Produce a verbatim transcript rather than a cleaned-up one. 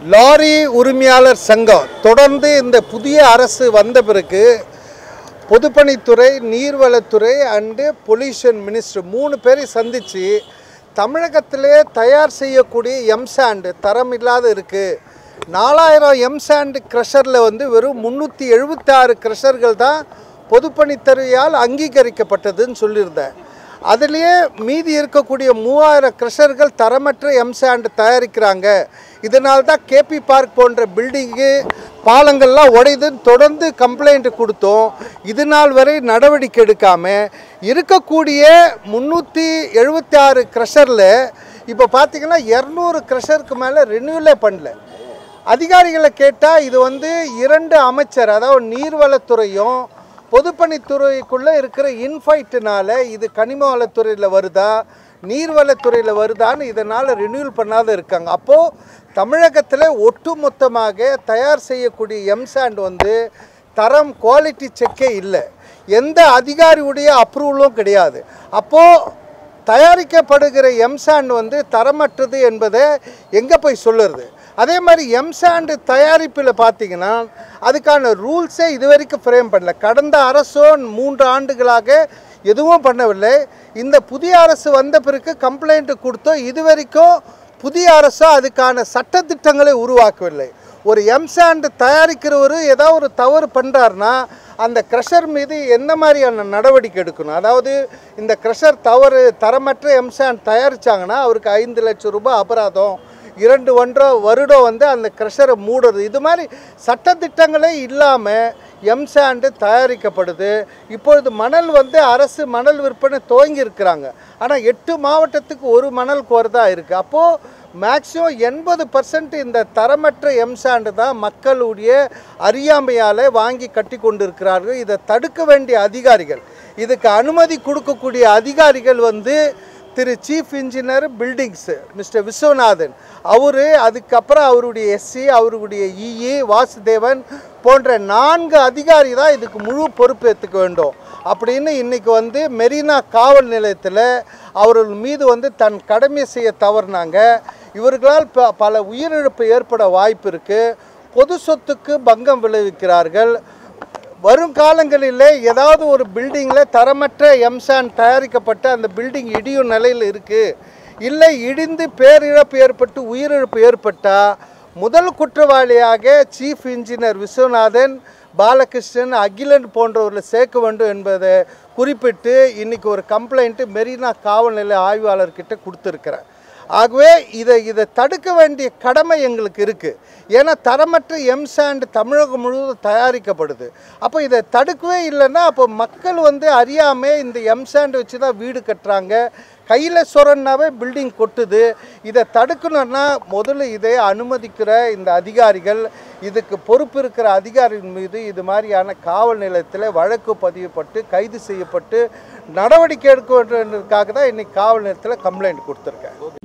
Lorry உரிமையாளர் சங்கம் தொடர்ந்து இந்த புதிய அரசு வந்த பிறகு பொதுப்பணித்துறை, நீர்வளத்துறை அண்டு பொல்யூஷன் மினிஸ்டர் மூணு பேரை சந்தித்து தமிழகத்திலே தயார் செய்யக்கூடிய எம்சாண்டு தரம் இல்லாத இருக்குது. நாலாயிரம் எம்சாண்டு க்ரஷரில் வந்து வெறும் முந்நூற்றி எழுபத்தி ஆறு க்ரஷர்கள் தான் பொதுப்பணித்துறையால் அங்கீகரிக்கப்பட்டதுன்னு சொல்லியிருந்தேன். அதுலேயே மீதி இருக்கக்கூடிய மூவாயிரம் க்ரஷர்கள் தரமற்ற எம்சாண்டு தயாரிக்கிறாங்க. இதனால்தான் கேபி பார்க் போன்ற பில்டிங்கு பாலங்கள்லாம் உடையுதுன்னு தொடர்ந்து கம்ப்ளைண்ட் கொடுத்தோம். இது நாள் வரை நடவடிக்கை எடுக்காமல் இருக்கக்கூடிய முந்நூற்றி எழுபத்தி ஆறு க்ரஷரில் இப்போ பார்த்திங்கன்னா இரநூறு க்ரஷருக்கு மேலே ரெனியூவலே பண்ணல. அதிகாரிகளை கேட்டால் இது வந்து இரண்டு அமைச்சர், அதாவது நீர்வளத்துறையும் பொதுப்பணித்துறைக்குள்ளே இருக்கிற இன்ஃபைட்டுனால இது கனிம வளத்துறையில் வருதா நீர்வளத்துறையில் வருதான்னு இதனால் ரினியூவல் பண்ணாத இருக்காங்க. அப்போது தமிழகத்தில் ஒட்டுமொத்தமாக தயார் செய்யக்கூடிய எம்சாண்ட் வந்து தரம் குவாலிட்டி செக்கே இல்லை, எந்த அதிகாரியுடைய அப்ரூவலும் கிடையாது. அப்போது தயாரிக்கப்படுகிற எம்சாண்ட் வந்து தரமற்றது என்பதை எங்கே போய் சொல்லுறது? அதே மாதிரி எம்சாண்டு தயாரிப்பில் பார்த்திங்கன்னா அதுக்கான ரூல்ஸே இது வரைக்கும் ஃப்ரேம் பண்ணல. கடந்த அரசோ மூன்று ஆண்டுகளாக எதுவும் பண்ணவில்லை. இந்த புதிய அரசு வந்த பிறகு கம்ப்ளைண்ட் கொடுத்தோம். இது வரைக்கும் புதிய அரசோ அதுக்கான சட்டத்திட்டங்களை உருவாக்கவில்லை. ஒரு எம்சாண்டு தயாரிக்கிறவர் ஏதாவது ஒரு தவறு பண்ணுறாருனா அந்த க்ரஷர் மீது என்ன மாதிரியான நடவடிக்கை எடுக்கணும்? அதாவது இந்த க்ரஷர் தவறு தரமற்ற எம்சாண்ட் தயாரித்தாங்கன்னா அவருக்கு ஐந்து லட்சம் ரூபாய் அபராதம், இரண்டு ஒன்றரை வருடம் வந்து அந்த க்ரஷரை மூடுறது, இது மாதிரி சட்டத்திட்டங்களே இல்லாமல் எம்சாண்டு தயாரிக்கப்படுது. இப்பொழுது மணல் வந்து அரசு மணல் விற்பனை துவங்கி இருக்கிறாங்க. ஆனால் எட்டு மாவட்டத்துக்கு ஒரு மணல் கோர்தான் இருக்குது. அப்போது மேக்ஸிமம் எண்பது பர்சன்ட் இந்த தரமற்ற எம்சாண்டு தான் மக்களுடைய அறியாமையால் வாங்கி கட்டி கொண்டு இருக்கிறார்கள். இதை தடுக்க வேண்டிய அதிகாரிகள், இதுக்கு அனுமதி கொடுக்கக்கூடிய அதிகாரிகள் வந்து Thiru chief engineer buildings mister Viswanathan, அவர், அதுக்கப்புறம் அவருடைய எஸ்சி, அவருடைய இஇ வாசுதேவன் போன்ற நான்கு அதிகாரி தான் இதுக்கு முழு பொறுப்பேற்றுக்க வேண்டும் அப்படின்னு இன்றைக்கி வந்து மெரினா காவல் நிலையத்தில் அவர்கள் மீது வந்து தன் கடமை செய்ய தவறினாங்க. இவர்களால் ப பல உயிரிழப்பு ஏற்பட வாய்ப்பு இருக்குது. பொது சொத்துக்கு பங்கம் விளைவிக்கிறார்கள். வருங்காலங்களில் ஏதாவது ஒரு பில்டிங்கில் தரமற்ற எம்சாண்ட் தயாரிக்கப்பட்ட அந்த பில்டிங் இடியும் நிலையில் இருக்குது, இல்லை இடிந்து பேரிழப்பு ஏற்பட்டு உயிரிழப்பு ஏற்பட்டால் முதல் குற்றவாளியாக சீஃப் இன்ஜினியர் விஸ்வநாதன், பாலகிருஷ்ணன், அகிலன் போன்றவர்களை சேர்க்க வேண்டும் என்பதை குறிப்பிட்டு இன்றைக்கி ஒரு கம்ப்ளைண்ட்டு மெரினா காவல் நிலைய ஆய்வாளர்கிட்ட கொடுத்துருக்கிறேன். ஆகவே இதை இதை தடுக்க வேண்டிய கடமை எங்களுக்கு இருக்குது. ஏன்னா தரமற்ற எம்சாண்ட் தமிழகம் முழுவதும் தயாரிக்கப்படுது. அப்போ இதை தடுக்கவே இல்லைன்னா அப்போ மக்கள் வந்து அறியாமல் இந்த எம்சாண்ட் வச்சு தான் வீடு கட்டுறாங்க, கையில் சொரன்னாவே பில்டிங் கொட்டுது. இதை தடுக்கணுன்னா முதல்ல இதை அனுமதிக்கிற இந்த அதிகாரிகள், இதுக்கு பொறுப்பு இருக்கிற அதிகாரிகள் மீது இது மாதிரியான காவல் நிலையத்தில் வழக்கு பதிவுப்பட்டு கைது செய்யப்பட்டு நடவடிக்கை எடுக்க வேண்டியதுக்காக தான் இன்றைக்கி காவல் நிலையத்தில் கம்ப்ளைண்ட் கொடுத்துருக்கேன்.